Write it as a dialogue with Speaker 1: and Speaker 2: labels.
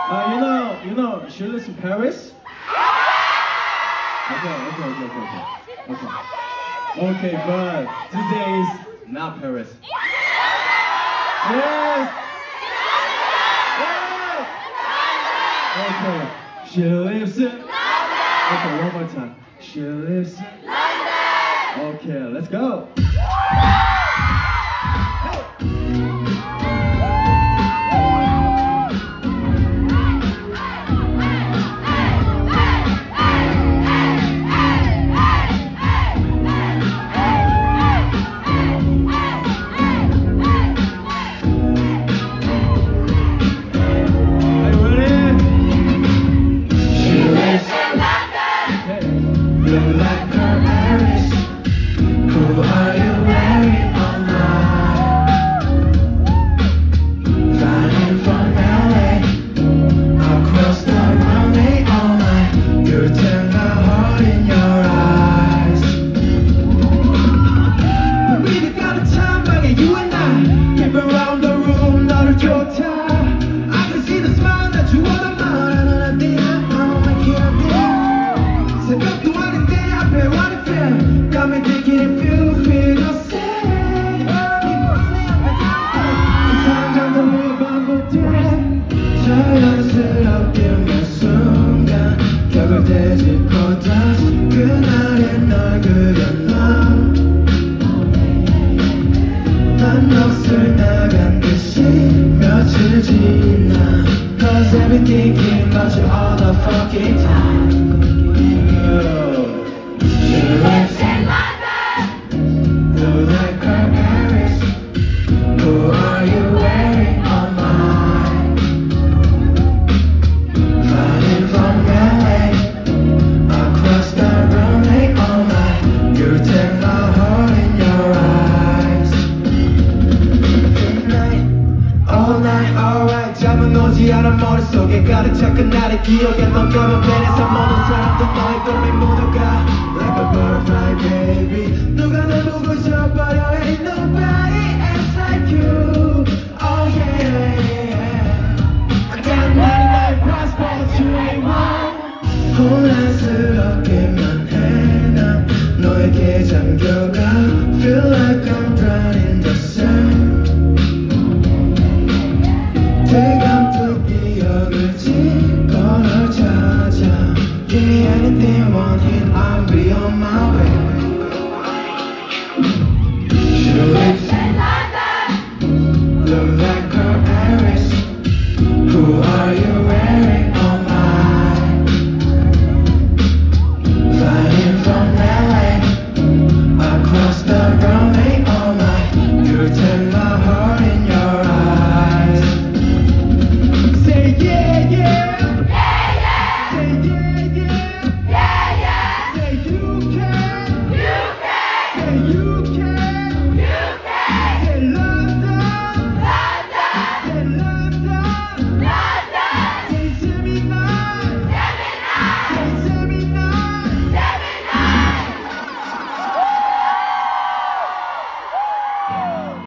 Speaker 1: You know, she lives in Paris. Okay, but today is not Paris. Yes. Okay, she lives in. Okay, one more time. She lives in London. Okay, let's go. Cause everything came about you all the fucking time. She lives in London. Look like her Paris. Who are you wearing on mine? Flying from LA across the runway all night. You take my heart in your eyes. Tonight, all night, alright. 잠은 오지 않아 머릿속에 가득 차큰 나를 기억에 넌 가면 벤에서 모든 사람들 너의 걸음이 모두가 Like a butterfly baby 누가 날 보고 있어버려 Ain't nobody else like you Oh yeah I got 99 passport but you ain't one 혼란스럽게만 해 난 너에게 잠겨가 Feel like I'm drowning in the sun 뜨겁게 기억을 짓고 널 찾아 Give me anything, one hit, I'll be on my way She lives in London Look like